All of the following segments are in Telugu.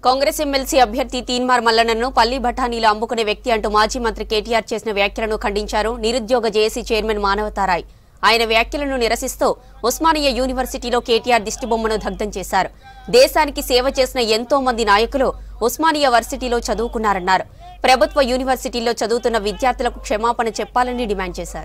కాంగ్రెస్ ఎమ్మెల్సీ అభ్యర్థి తీన్మార్ మల్లన్నను పల్లి బఠానీలు అమ్ముకునే వ్యక్తి అంటూ మాజీ మంత్రి కేటీఆర్ చేసిన వ్యాఖ్యలను ఖండించారు నిరుద్యోగ జేఏసీ చైర్మన్ మానవతారాయ్. ఆయన వ్యాఖ్యలను నిరసిస్తూ ఉస్మానియా యూనివర్సిటీలో కేటీఆర్ దిష్టిబొమ్మను దగ్ధం చేశారు. దేశానికి సేవ చేసిన ఎంతో మంది నాయకులు ఉస్మానియా వర్సిటీలో చదువుకున్నారన్నారు. ప్రభుత్వ యూనివర్సిటీల్లో చదువుతున్న విద్యార్థులకు క్షమాపణ చెప్పాలని డిమాండ్ చేశారు.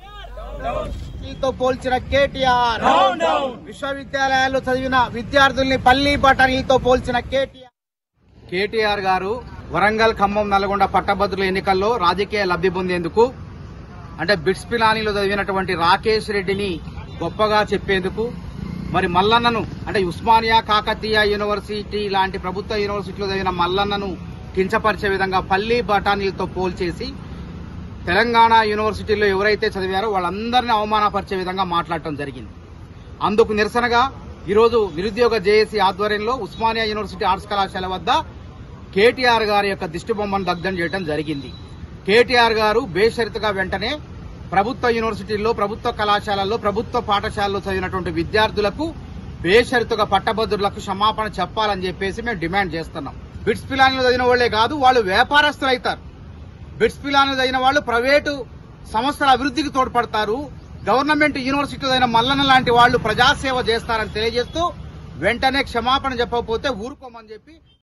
పోల్చిన కేటీఆర్ విశ్వవిద్యాలయాల్లో చదివిన విద్యార్థుల్ని పల్లి బఠానీలతో పోల్చిన కేటీఆర్ గారు వరంగల్, ఖమ్మం, నల్గొండ పట్టభద్రుల ఎన్నికల్లో రాజకీయ లబ్ధి పొందేందుకు అంటే బిట్స్ పిలానీలో చదివినటువంటి రాకేష్ రెడ్డిని గొప్పగా చెప్పేందుకు మరి మల్లన్నను అంటే ఉస్మానియా, కాకతీయ యూనివర్సిటీ లాంటి ప్రభుత్వ యూనివర్సిటీలో చదివిన మల్లన్నను కించపరిచే విధంగా పల్లి బఠానీలతో పోల్చేసి తెలంగాణ యూనివర్సిటీలో ఎవరైతే చదివారో వాళ్ళందరినీ అవమానపరిచే విధంగా మాట్లాడటం జరిగింది. అందుకు నిరసనగా ఈరోజు నిరుద్యోగ జేఏసీ ఆధ్వర్యంలో ఉస్మానియా యూనివర్సిటీ ఆర్ట్స్ కళాశాల వద్ద కేటీఆర్ గారి యొక్క దిష్టిబొమ్మను దగ్ధం చేయడం జరిగింది. కేటీఆర్ గారు బేషరతుగా వెంటనే ప్రభుత్వ యూనివర్సిటీల్లో, ప్రభుత్వ కళాశాలల్లో, ప్రభుత్వ పాఠశాలలో చదివినటువంటి విద్యార్థులకు బేషరతుగా పట్టభద్రులకు క్షమాపణ చెప్పాలని చెప్పేసి మేము డిమాండ్ చేస్తున్నాం. బిట్స్ పిలానీలో చదివిన వాళ్లే కాదు, వాళ్ళు వ్యాపారస్తులు అవుతారు. బిట్స్ పిలానీలో చదివిన వాళ్ళు ప్రైవేటు సంస్థల అభివృద్ధికి తోడ్పడతారు. గవర్నమెంట్ యూనివర్సిటీలో చదివిన మల్లన్న లాంటి వాళ్ళు ప్రజాసేవ చేస్తారని తెలియజేస్తూ వెంటనే క్షమాపణ చెప్పకపోతే ఊరుకోమని చెప్పి